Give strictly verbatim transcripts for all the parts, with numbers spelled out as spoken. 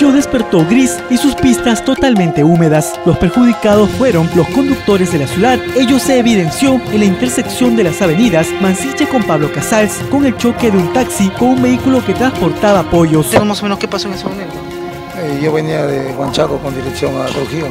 Tokio despertó gris y sus pistas totalmente húmedas. Los perjudicados fueron los conductores de la ciudad. Ello se evidenció en la intersección de las avenidas Mansiche con Pablo Casals, con el choque de un taxi con un vehículo que transportaba pollos. ¿Sabes más o menos qué pasó en ese momento? Eh, yo venía de Huanchaco con dirección a Trujillo.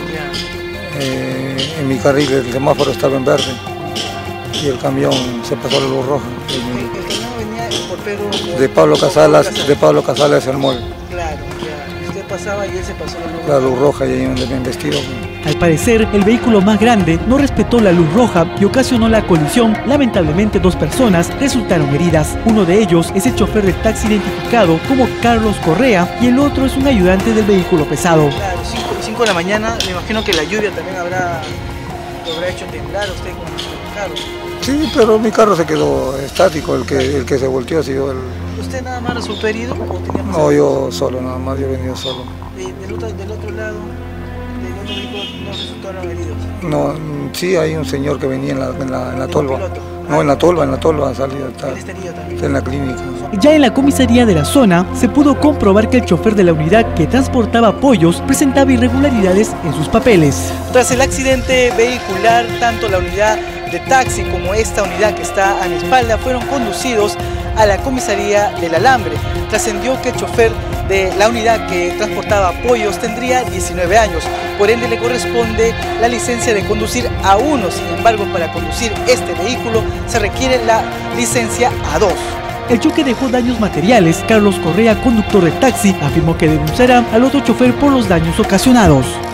Eh, en mi carril el semáforo estaba en verde y el camión se pasó a la luz roja. El camión venía por Pedro... De Pablo Casals, de Pablo Casals hacia el mall. Claro, ya. Usted pasaba y él se pasó a la luz roja. La luz roja y ahí donde me vestido. Al parecer, el vehículo más grande no respetó la luz roja y ocasionó la colisión. Lamentablemente, dos personas resultaron heridas. Uno de ellos es el chofer del taxi identificado como Carlos Correa y el otro es un ayudante del vehículo pesado. Claro, cinco de la mañana, me imagino que la lluvia también habrá, lo habrá hecho temblar a usted con su carro. Sí, pero mi carro se quedó estático, el que, el que se volteó ha sido el... ¿Usted nada más resultó herido o tenía más? No, yo solo, nada más, yo he venido solo. ¿Y del otro, del otro lado, del otro vehículo no resultaron heridos? No, sí hay un señor que venía en la, en la, en la tolva. Piloto. No, en la tolva, en la tolva ha salido, está, ¿Él está herido también? está en la clínica. Ya en la comisaría de la zona se pudo comprobar que el chofer de la unidad que transportaba pollos presentaba irregularidades en sus papeles. Tras el accidente vehicular, tanto la unidad de taxi como esta unidad que está a mi espalda fueron conducidos a la comisaría del Alambre. Trascendió que el chofer de la unidad que transportaba pollos tendría diecinueve años, por ende le corresponde la licencia de conducir A uno. Sin embargo, para conducir este vehículo se requiere la licencia A dos. El choque dejó daños materiales. Carlos Correa, conductor de taxi, afirmó que denunciará al otro chofer por los daños ocasionados.